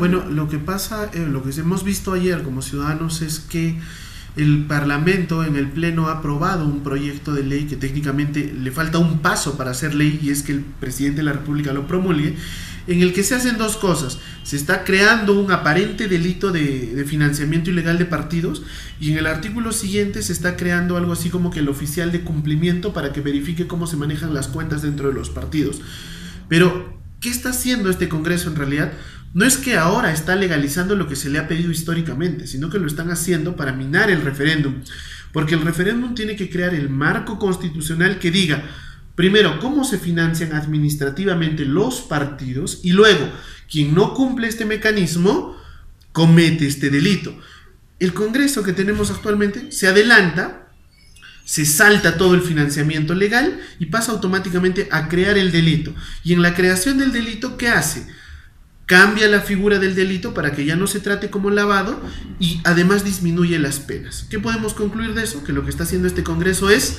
Bueno, lo que pasa, lo que hemos visto ayer como ciudadanos es que el Parlamento en el Pleno ha aprobado un proyecto de ley que técnicamente le falta un paso para ser ley, y es que el presidente de la República lo promulgue, en el que se hacen dos cosas. Se está creando un aparente delito de financiamiento ilegal de partidos, y en el artículo siguiente se está creando algo así como que el oficial de cumplimiento para que verifique cómo se manejan las cuentas dentro de los partidos. Pero, ¿qué está haciendo este Congreso en realidad? No es que ahora está legalizando lo que se le ha pedido históricamente, sino que lo están haciendo para minar el referéndum, porque el referéndum tiene que crear el marco constitucional que diga, primero, cómo se financian administrativamente los partidos, y luego, quien no cumple este mecanismo, comete este delito. El Congreso que tenemos actualmente se adelanta, se salta todo el financiamiento legal y pasa automáticamente a crear el delito. Y en la creación del delito, ¿qué hace? Cambia la figura del delito para que ya no se trate como lavado, y además disminuye las penas. ¿Qué podemos concluir de eso? Que lo que está haciendo este Congreso es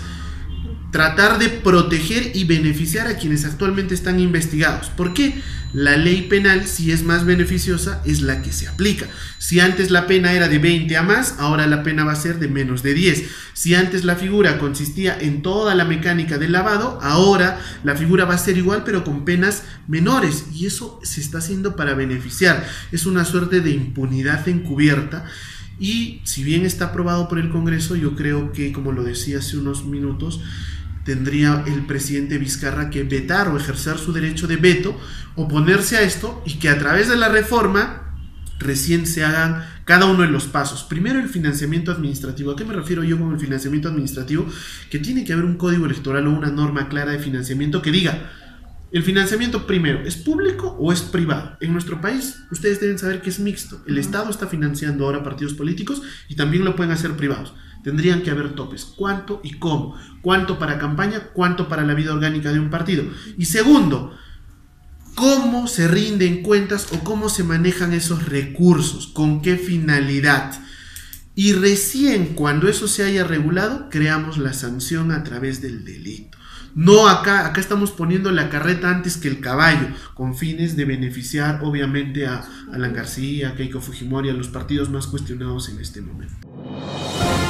tratar de proteger y beneficiar a quienes actualmente están investigados. ¿Por qué? La ley penal, si es más beneficiosa, es la que se aplica. Si antes la pena era de 20 a más, ahora la pena va a ser de menos de 10. Si antes la figura consistía en toda la mecánica del lavado, ahora la figura va a ser igual pero con penas menores, y eso se está haciendo para beneficiar. Es una suerte de impunidad encubierta. Y si bien está aprobado por el Congreso, yo creo que, como lo decía hace unos minutos, tendría el presidente Vizcarra que vetar o ejercer su derecho de veto, oponerse a esto, y que a través de la reforma recién se hagan cada uno de los pasos. Primero, el financiamiento administrativo. ¿A qué me refiero yo con el financiamiento administrativo? Que tiene que haber un código electoral o una norma clara de financiamiento que diga: el financiamiento, primero, ¿es público o es privado? En nuestro país, ustedes deben saber que es mixto. El Estado está financiando ahora partidos políticos y también lo pueden hacer privados. Tendrían que haber topes. ¿Cuánto y cómo? ¿Cuánto para campaña? ¿Cuánto para la vida orgánica de un partido? Y segundo, ¿cómo se rinden cuentas o cómo se manejan esos recursos? ¿Con qué finalidad? Y recién cuando eso se haya regulado, creamos la sanción a través del delito. No acá estamos poniendo la carreta antes que el caballo, con fines de beneficiar obviamente a Alan García, a Keiko Fujimori, a los partidos más cuestionados en este momento.